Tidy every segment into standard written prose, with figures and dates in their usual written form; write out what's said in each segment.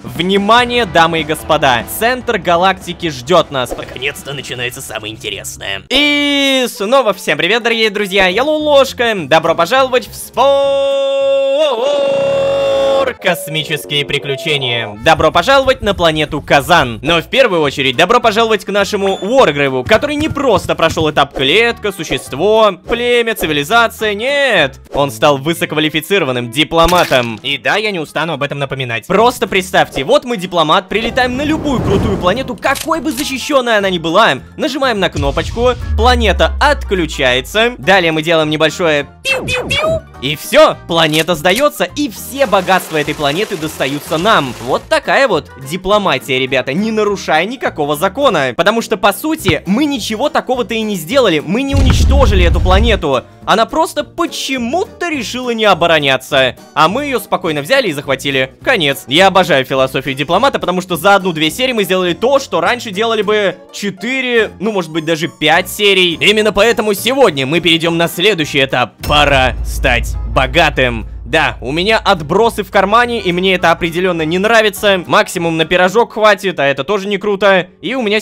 Внимание, дамы и господа, центр галактики ждет нас. Наконец-то начинается самое интересное. И снова всем привет, дорогие друзья, я Лулошка. Добро пожаловать в Спор Космические приключения. Добро пожаловать на планету Казан. Но в первую очередь, добро пожаловать к нашему Уоргрейву, который не просто прошел этап клетка, существо, племя, цивилизация, нет. Он стал высококвалифицированным дипломатом. И да, я не устану об этом напоминать. Просто представьте, вот мы дипломат, прилетаем на любую крутую планету, какой бы защищенной она ни была. Нажимаем на кнопочку, планета отключается. Далее мы делаем небольшое пиу-пиу-пиу. И все, планета сдается, и все богатства этой планеты достаются нам. Вот такая вот дипломатия, ребята, не нарушая никакого закона. Потому что, по сути, мы ничего такого-то и не сделали. Мы не уничтожили эту планету. Она просто почему-то решила не обороняться. А мы ее спокойно взяли и захватили. Конец. Я обожаю философию дипломата, потому что за 1-2 серии мы сделали то, что раньше делали бы 4, ну может быть даже 5 серий. Именно поэтому сегодня мы перейдем на следующий этап. Пора стать богатым. Да, у меня отбросы в кармане, и мне это определенно не нравится. Максимум на пирожок хватит, а это тоже не круто. И у меня...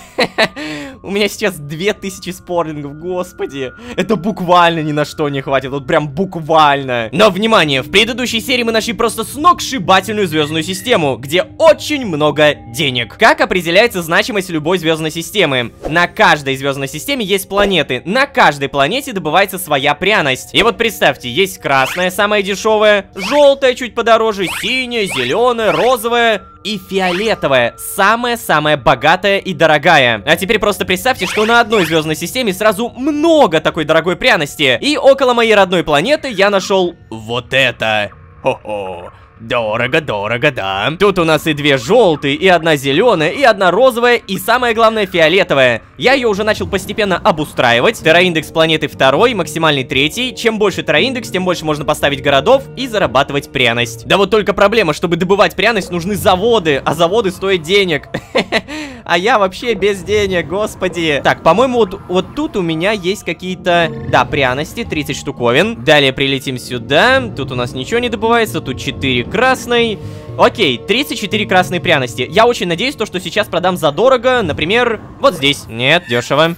У меня сейчас 2000 спорлингов, господи. Это буквально ни на что не хватит, вот прям буквально. Но, внимание, в предыдущей серии мы нашли просто сногсшибательную звездную систему, где очень много денег. Как определяется значимость любой звездной системы? На каждой звездной системе есть планеты. На каждой планете добывается своя пряность. И вот представьте, есть красная, самая дешевая, желтая, чуть подороже, синяя, зеленая, розовая и фиолетовая, самая-самая богатая и дорогая. А теперь просто представьте, что на одной звездной системе сразу много такой дорогой пряности. И около моей родной планеты я нашел вот это. Хо-хо. Дорого, да. Тут у нас и 2 желтые, и 1 зеленая, и 1 розовая, и самое главное фиолетовая. Я ее уже начал постепенно обустраивать. Терраиндекс планеты 2, максимальный 3. Чем больше терраиндекс, тем больше можно поставить городов и зарабатывать пряность. Да вот только проблема, чтобы добывать пряность, нужны заводы, а заводы стоят денег. А я вообще без денег, господи. Так, по-моему, вот тут у меня есть какие-то, да, пряности, 30 штуковин. Далее прилетим сюда. Тут у нас ничего не добывается, тут 4 красной. Окей, 34 красные пряности. Я очень надеюсь, что сейчас продам задорого, например, вот здесь. Нет, дешево.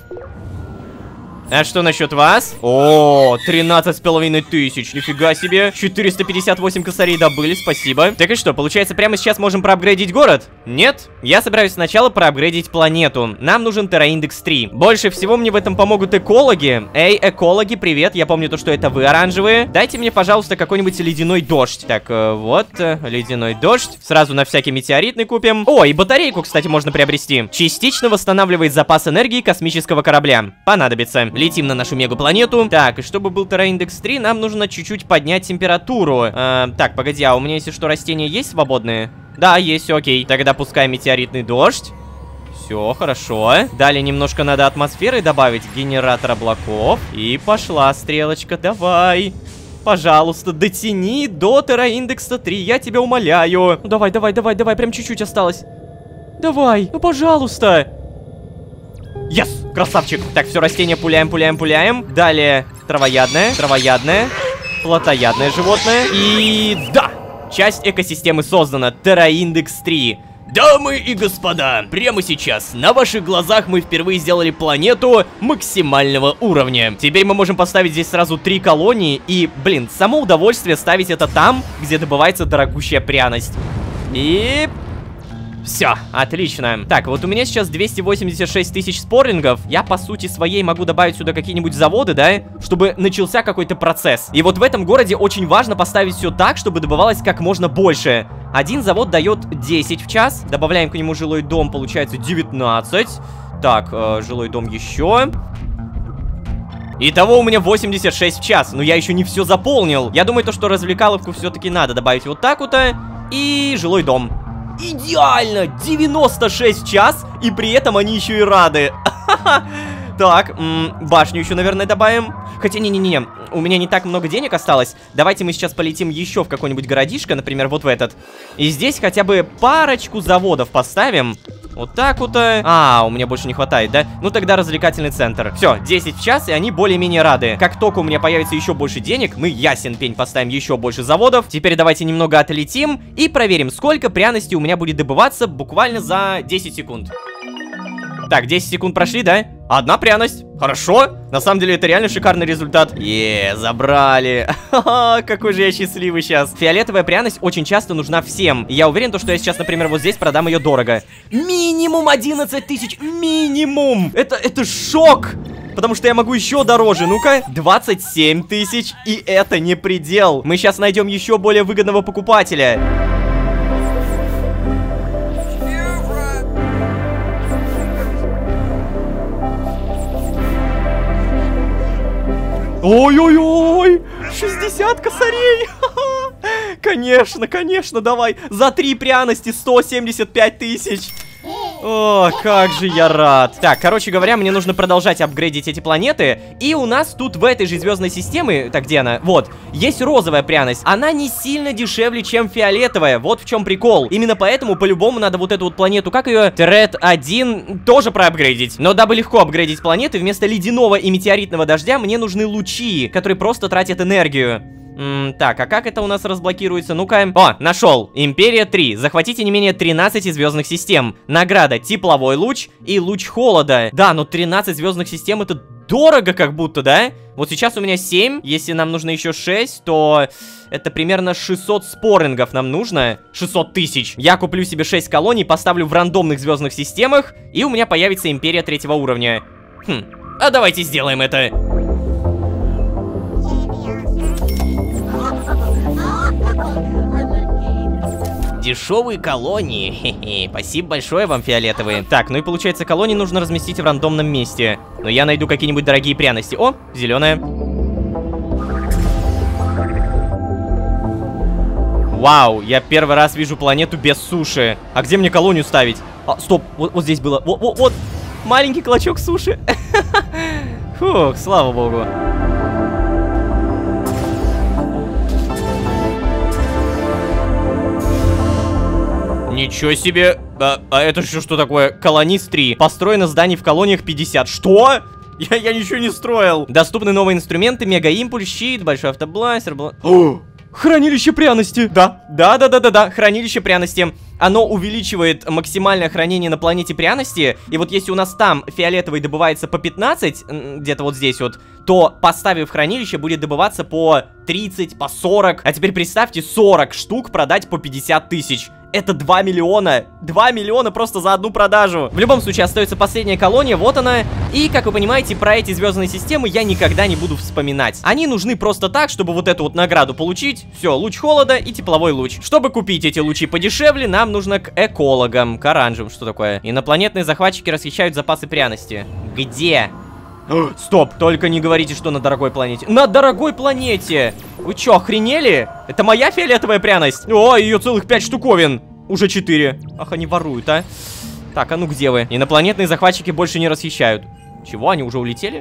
А что насчет вас? О, 13,5 тысяч, нифига себе. 458 косарей добыли, спасибо. Так и что, получается, прямо сейчас можем проапгрейдить город? Нет? Я собираюсь сначала проапгрейдить планету. Нам нужен терраиндекс 3. Больше всего мне в этом помогут экологи. Эй, экологи, привет, я помню то, что это вы, оранжевые. Дайте мне, пожалуйста, какой-нибудь ледяной дождь. Так, вот, ледяной дождь. Сразу на всякий метеоритный купим. О, и батарейку, кстати, можно приобрести. Частично восстанавливает запас энергии космического корабля. Понадобится. Летим на нашу мегапланету. Так, и чтобы был терраиндекс 3, нам нужно чуть-чуть поднять температуру. Так, погоди, а у меня, если что, растения есть свободные? Да, есть, окей. Тогда пускай метеоритный дождь. Все, хорошо. Далее немножко надо атмосферы добавить, генератор облаков. И пошла стрелочка, давай. Пожалуйста, дотяни до терраиндекса 3, я тебя умоляю. Ну, давай, прям чуть-чуть осталось. Давай, ну пожалуйста. Yes, красавчик. Так, все, растения пуляем. Далее травоядное, плотоядное животное. И да, часть экосистемы создана. Терраиндекс 3. Дамы и господа, прямо сейчас на ваших глазах мы впервые сделали планету максимального уровня. Теперь мы можем поставить здесь сразу 3 колонии. И, блин, само удовольствие ставить это там, где добывается дорогущая пряность. И... все, отлично. Так, вот у меня сейчас 286 тысяч спорлингов. Я, по сути своей, могу добавить сюда какие-нибудь заводы, да? Чтобы начался какой-то процесс. И вот в этом городе очень важно поставить все так, чтобы добывалось как можно больше. Один завод дает 10 в час. Добавляем к нему жилой дом, получается 19. Так, жилой дом еще. Итого у меня 86 в час. Но я еще не все заполнил. Я думаю, то, что развлекаловку все-таки надо добавить вот так вот. И жилой дом. Идеально! 96 в час, и при этом они еще и рады. Так, башню еще, наверное, добавим. Хотя, не-не-не, у меня не так много денег осталось. Давайте мы сейчас полетим еще в какой-нибудь городишко, например, вот в этот. И здесь хотя бы парочку заводов поставим. Вот так вот. А, у меня больше не хватает, да? Ну тогда развлекательный центр. Все, 10 в час, и они более-менее рады. Как только у меня появится еще больше денег, мы, ясен пень, поставим еще больше заводов. Теперь давайте немного отлетим и проверим, сколько пряностей у меня будет добываться буквально за 10 секунд. Так, 10 секунд прошли, да? Одна пряность. Хорошо. На самом деле, это реально шикарный результат. Забрали. Какой же я счастливый сейчас. Фиолетовая пряность очень часто нужна всем. И я уверен, что я сейчас, например, вот здесь продам ее дорого. Минимум 11 тысяч. Минимум. Это шок. Потому что я могу еще дороже. Ну-ка, 27 тысяч. И это не предел. Мы сейчас найдем еще более выгодного покупателя. Ой-ой-ой, 60 косарей. Конечно, конечно, давай. За 3 пряности 175 тысяч. О, как же я рад. Так, короче говоря, мне нужно продолжать апгрейдить эти планеты. И у нас тут в этой же звездной системе, так где она? Вот, есть розовая пряность. Она не сильно дешевле, чем фиолетовая. Вот в чем прикол. Именно поэтому по-любому надо вот эту вот планету, как ее? Тред 1, тоже проапгрейдить. Но дабы легко апгрейдить планеты, вместо ледяного и метеоритного дождя мне нужны лучи, которые просто тратят энергию. Так, а как это у нас разблокируется? Ну-ка. О, нашел. Империя 3. Захватите не менее 13 звездных систем. Награда: тепловой луч и луч холода. Да, но 13 звездных систем — это дорого как будто, да? Вот сейчас у меня 7. Если нам нужно еще 6, то это примерно 600 спорингов нам нужно. 600 тысяч. Я куплю себе 6 колоний, поставлю в рандомных звездных системах, и у меня появится империя 3-го уровня. А давайте сделаем это. Дешевые колонии. Хе-хе. Спасибо большое вам, фиолетовые. Так, ну и получается, колонии нужно разместить в рандомном месте. Но я найду какие-нибудь дорогие пряности. О, зеленая. Вау, я первый раз вижу планету без суши. А где мне колонию ставить? А, стоп, вот здесь было. Вот. Маленький клочок суши. Фух, слава богу. Ничего себе. А это что такое? Колонист 3. Построено зданий в колониях 50. Что? Я ничего не строил. Доступны новые инструменты: мегаимпульс, щит, большой автобластер. Хранилище пряности. Да. Хранилище пряности. Оно увеличивает максимальное хранение на планете пряности. И вот если у нас там фиолетовый добывается по 15, где-то вот здесь вот, то, поставив хранилище, будет добываться по 30, по 40. А теперь представьте, 40 штук продать по 50 тысяч. Это 2 миллиона. 2 миллиона просто за одну продажу. В любом случае, остается последняя колония. Вот она. И, как вы понимаете, про эти звездные системы я никогда не буду вспоминать. Они нужны просто так, чтобы вот эту вот награду получить. Все, луч холода и тепловой луч. Чтобы купить эти лучи подешевле, нам нужно к экологам, к оранжевым. Что такое? Инопланетные захватчики расхищают запасы пряности. Где? Стоп, только не говорите, что на дорогой планете. На дорогой планете! Вы чё, охренели? Это моя фиолетовая пряность? О, ее целых 5 штуковин. Уже 4. Ах, они воруют, а. Так, а ну где вы? Инопланетные захватчики больше не расхищают. Чего, они уже улетели?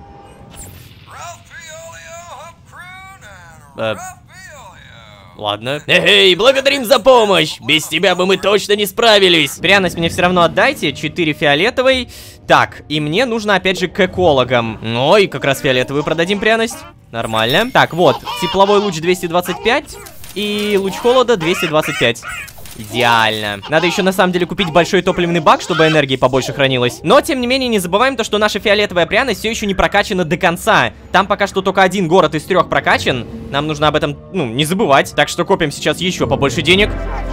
Ладно. Эй, благодарим за помощь! Без тебя бы мы точно не справились! Пряность мне все равно отдайте. 4 фиолетовой. Так, и мне нужно опять же к экологам. Ой, как раз фиолетовую продадим пряность. Нормально. Так, вот, тепловой луч 225 и луч холода 225. Идеально. Надо еще на самом деле купить большой топливный бак, чтобы энергии побольше хранилось. Но, тем не менее, не забываем то, что наша фиолетовая пряность все еще не прокачана до конца. Там пока что только 1 город из 3 прокачан. Нам нужно об этом, не забывать. Так что копим сейчас еще побольше денег.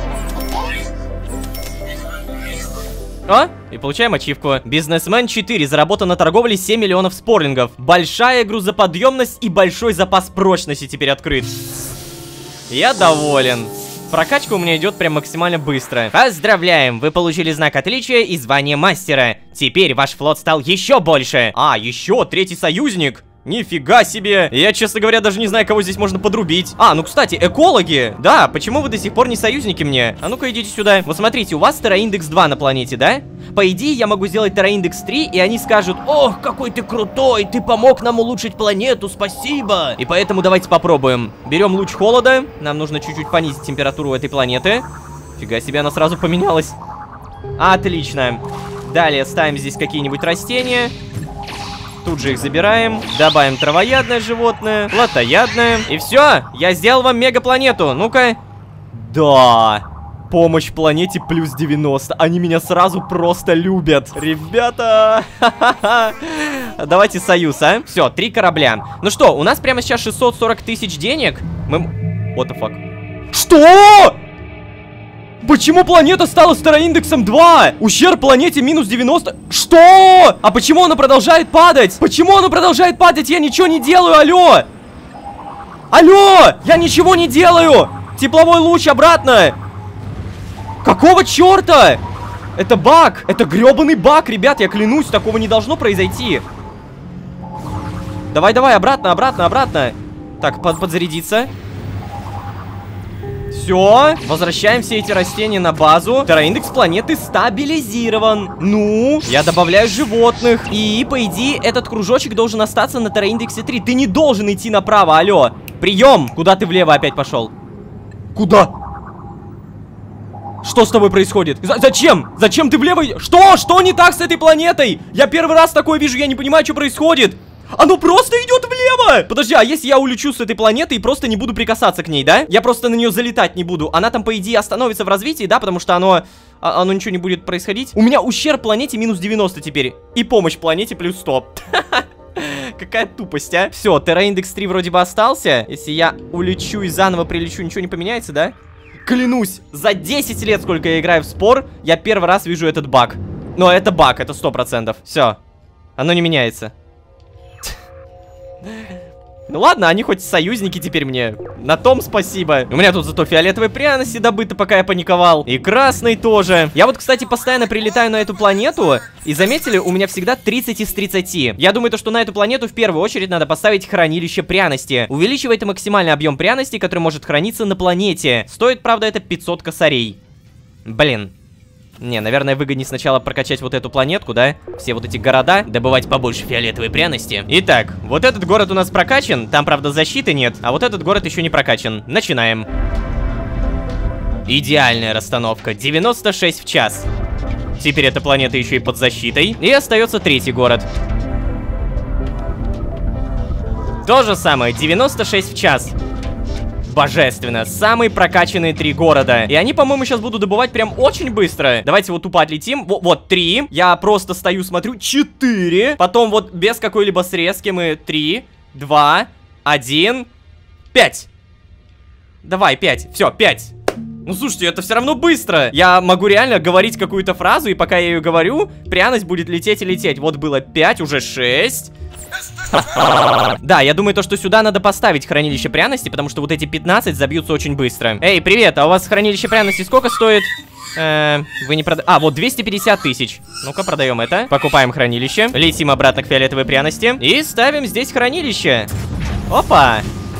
О, и получаем ачивку. Бизнесмен 4. Заработано на торговле 7 миллионов спорлингов. Большая грузоподъемность и большой запас прочности теперь открыт. Я доволен. Прокачка у меня идет прям максимально быстро. Поздравляем, вы получили знак отличия и звание мастера. Теперь ваш флот стал еще больше. А, еще 3-й союзник. Нифига себе. Я, честно говоря, даже не знаю, кого здесь можно подрубить. А, ну, кстати, экологи. Да, почему вы до сих пор не союзники мне? А ну-ка, идите сюда. Вот смотрите, у вас терраиндекс 2 на планете, да? По идее, я могу сделать терраиндекс 3, и они скажут: ох, какой ты крутой, ты помог нам улучшить планету, спасибо. И поэтому давайте попробуем. Берем луч холода. Нам нужно чуть-чуть понизить температуру этой планеты. Фига себе, она сразу поменялась. Отлично. Далее ставим здесь какие-нибудь растения. Тут же их забираем. Добавим травоядное животное, плотоядное. И все, я сделал вам мегапланету. Ну-ка. Да. Помощь планете плюс 90. Они меня сразу просто любят. Ребята. Давайте союз, а? Все, 3 корабля. Ну что, у нас прямо сейчас 640 тысяч денег. Мы... What the fuck? Что? Почему планета стала староиндексом 2? Ущерб планете минус 90. Что? А почему она продолжает падать? Почему она продолжает падать? Я ничего не делаю, алло. Алло, я ничего не делаю. Тепловой луч обратно. Какого черта? Это баг. Это гребаный баг, ребят, я клянусь, такого не должно произойти. Давай, давай, обратно, обратно, обратно. Так, подзарядиться. Все, возвращаем все эти растения на базу. Терраиндекс планеты стабилизирован. Ну, я добавляю животных. И, по идее, этот кружочек должен остаться на терраиндексе 3. Ты не должен идти направо, алло. Прием! Куда ты влево опять пошел? Куда? Что с тобой происходит? Зачем? Зачем ты влево? Что? Что не так с этой планетой? Я первый раз такое вижу, я не понимаю, что происходит. Оно просто идет влево! Подожди, а если я улечу с этой планеты и просто не буду прикасаться к ней, да? Я просто на нее залетать не буду. Она там, по идее, остановится в развитии, да? Потому что оно ничего не будет происходить. У меня ущерб планете минус 90 теперь. И помощь планете плюс 100. Какая тупость, а? Все, терраиндекс 3 вроде бы остался. Если я улечу и заново прилечу, ничего не поменяется, да? Клянусь, за 10 лет, сколько я играю в спор, я первый раз вижу этот баг. Но это баг, это 100%. Все, оно не меняется. Ну ладно, они хоть союзники теперь мне. На том спасибо. У меня тут зато фиолетовые пряности добыто, пока я паниковал. И красный тоже. Я вот, кстати, постоянно прилетаю на эту планету. И заметили, у меня всегда 30 из 30. Я думаю, что на эту планету в первую очередь надо поставить хранилище пряности. Увеличивает максимальный объем пряности, который может храниться на планете. Стоит, правда, это 500 косарей. Блин. Не, наверное, выгоднее сначала прокачать вот эту планетку, да? Все вот эти города, добывать побольше фиолетовой пряности. Итак, вот этот город у нас прокачан. Там, правда, защиты нет. А вот этот город еще не прокачан. Начинаем. Идеальная расстановка. 96 в час. Теперь эта планета еще и под защитой. И остается третий город. То же самое. 96 в час. Божественно, самые прокачанные 3 города. И они, по-моему, сейчас будут добывать прям очень быстро. Давайте вот тупо отлетим. Вот 3. Я просто стою, смотрю. 4. Потом вот без какой-либо срезки мы 3, 2, 1, 5. Давай, 5. Все, 5. Ну, слушайте, это все равно быстро. Я могу реально говорить какую-то фразу, и пока я ее говорю, пряность будет лететь и лететь. Вот было 5, уже 6. Да, я думаю, что сюда надо поставить хранилище пряности, потому что вот эти 15 забьются очень быстро. Эй, привет, а у вас хранилище пряности сколько стоит? Вы не продаете... А, вот 250 тысяч. Ну-ка, продаем это. Покупаем хранилище. Летим обратно к фиолетовой пряности. И ставим здесь хранилище. Опа.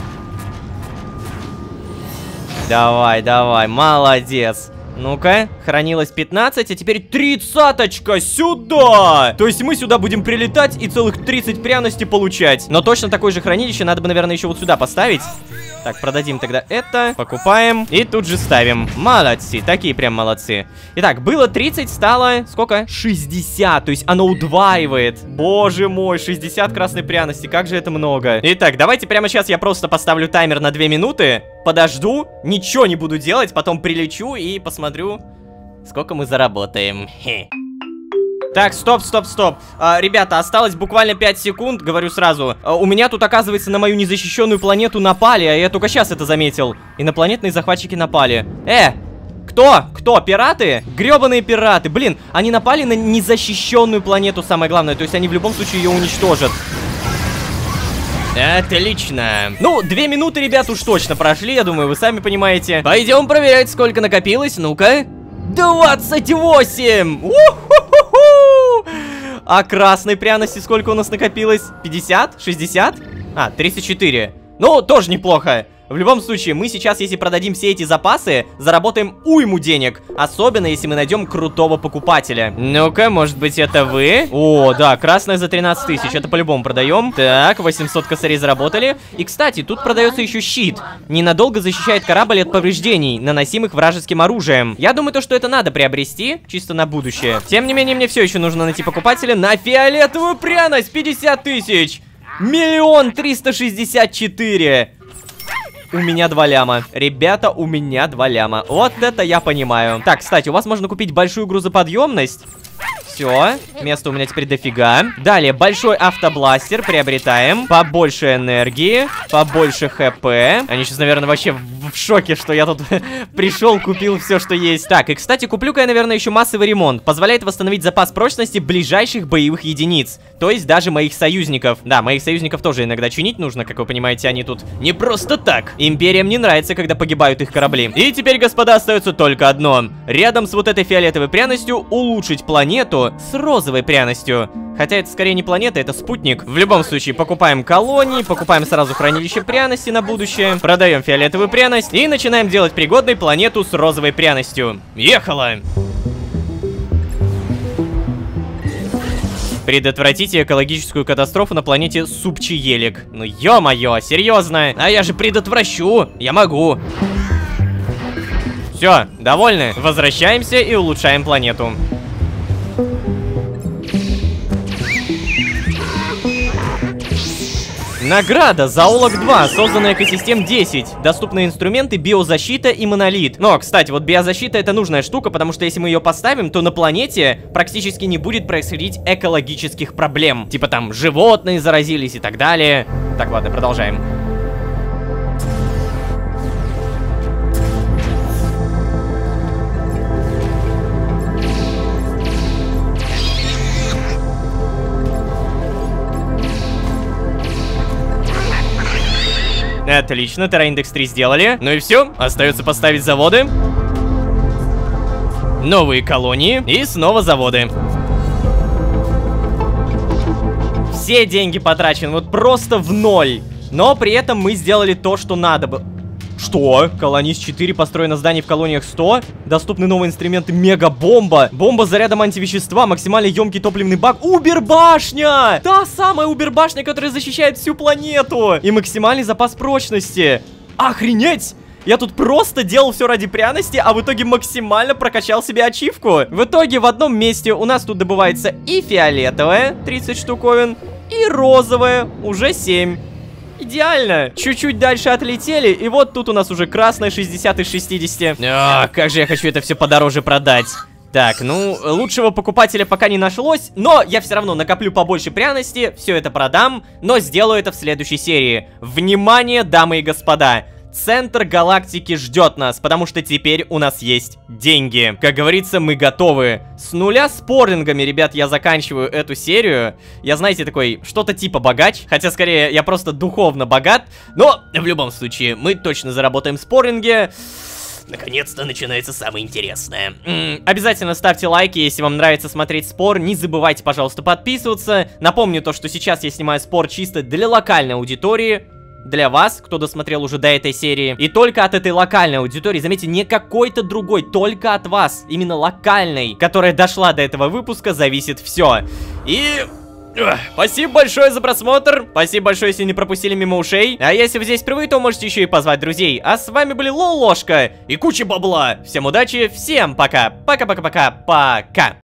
Давай, давай, молодец. Ну-ка, хранилось 15, а теперь 30-очка сюда! То есть мы сюда будем прилетать и целых 30 пряностей получать. Но точно такое же хранилище надо бы, наверное, еще вот сюда поставить. Так, продадим тогда это, покупаем и тут же ставим. Молодцы, такие прям молодцы. Итак, было 30, стало сколько? 60, то есть оно удваивает. Боже мой, 60 красной пряности, как же это много. Итак, давайте прямо сейчас я просто поставлю таймер на 2 минуты. Подожду, ничего не буду делать, потом прилечу и посмотрю, сколько мы заработаем. Хе. Так, стоп. Ребята, осталось буквально 5 секунд, говорю сразу. У меня тут, оказывается, на мою незащищенную планету напали, а я только сейчас это заметил. Инопланетные захватчики напали. Кто? Пираты? Гребаные пираты. Блин, они напали на незащищенную планету, самое главное. То есть они в любом случае ее уничтожат. Отлично. Ну, 2 минуты, ребят, уж точно прошли, я думаю, вы сами понимаете. Пойдем проверять, сколько накопилось, ну-ка. 28! У-ху-ху-ху! А красной пряности сколько у нас накопилось? 50? 60? А, 34. Ну, тоже неплохо. В любом случае, мы сейчас, если продадим все эти запасы, заработаем уйму денег. Особенно, если мы найдем крутого покупателя. Ну-ка, может быть, это вы? О, да, красная за 13 тысяч. Это по-любому продаем. Так, 800 косарей заработали. И, кстати, тут продается еще щит. Ненадолго защищает корабль от повреждений, наносимых вражеским оружием. Я думаю, то, что это надо приобрести, чисто на будущее. Тем не менее, мне все еще нужно найти покупателя на фиолетовую пряность. 50 тысяч. 1 364 000. У меня 2 ляма. Ребята, у меня 2 ляма. Вот это я понимаю. Так, кстати, у вас можно купить большую грузоподъемность. Все, места у меня теперь дофига. Далее, большой автобластер приобретаем. Побольше энергии, побольше хп. Они сейчас, наверное, вообще в шоке, что я тут пришел, купил все, что есть. Так, и, кстати, куплю-ка я, наверное, еще массовый ремонт. Позволяет восстановить запас прочности ближайших боевых единиц. То есть даже моих союзников. Да, моих союзников тоже иногда чинить нужно, как вы понимаете, они тут не просто так. Империям не нравится, когда погибают их корабли. И теперь, господа, остается только одно. Рядом с вот этой фиолетовой пряностью улучшить планету с розовой пряностью. Хотя это скорее не планета, это спутник. В любом случае, покупаем колонии, покупаем сразу хранилище пряности на будущее, продаем фиолетовую пряность и начинаем делать пригодной планету с розовой пряностью. Ехала! Предотвратите экологическую катастрофу на планете Супчиелик. Ну ё-моё, серьезно? А я же предотвращу, я могу. Все, довольны? Возвращаемся и улучшаем планету. Награда, зоолог 2, созданная экосистем 10. Доступные инструменты, биозащита и монолит. Но, кстати, вот биозащита это нужная штука, потому что если мы ее поставим, то на планете практически не будет происходить экологических проблем. Типа там животные заразились и так далее. Так, ладно, продолжаем. Отлично, терраиндекс 3 сделали. Ну и все, остается поставить заводы. Новые колонии и снова заводы. Все деньги потрачены вот просто в ноль. Но при этом мы сделали то, что надо было. Что? Колонист 4, построено здание в колониях 100. Доступны новые инструменты, мега-бомба. Бомба с зарядом антивещества, максимально емкий топливный бак. Убер-башня! Та самая убер-башня, которая защищает всю планету. И максимальный запас прочности. Охренеть! Я тут просто делал все ради пряности, а в итоге максимально прокачал себе ачивку. В итоге в одном месте у нас тут добывается и фиолетовая, 30 штуковин, и розовая, уже 7. Идеально. Чуть-чуть дальше отлетели, и вот тут у нас уже красная 60 из 60. Как же я хочу это все подороже продать. Так, ну, лучшего покупателя пока не нашлось, но я все равно накоплю побольше пряности, все это продам, но сделаю это в следующей серии. Внимание, дамы и господа! Центр галактики ждет нас, потому что теперь у нас есть деньги. Как говорится, мы готовы. С нуля спорингами, ребят, я заканчиваю эту серию. Я, знаете, такой, что-то типа богач. Хотя, скорее, я просто духовно богат. Но, в любом случае, мы точно заработаем споринги. Наконец-то начинается самое интересное. Обязательно ставьте лайки, если вам нравится смотреть спор. Не забывайте, пожалуйста, подписываться. Напомню то, что сейчас я снимаю спор чисто для локальной аудитории. Для вас, кто досмотрел уже до этой серии. И только от этой локальной аудитории, заметьте, не какой-то другой, только от вас, именно локальной, которая дошла до этого выпуска, зависит все. И... спасибо большое за просмотр. Спасибо большое, если не пропустили мимо ушей. А если вы здесь впервые, то можете еще и позвать друзей. А с вами были Лол Ложка и куча бабла. Всем удачи, всем пока. Пока-пока-пока-пока.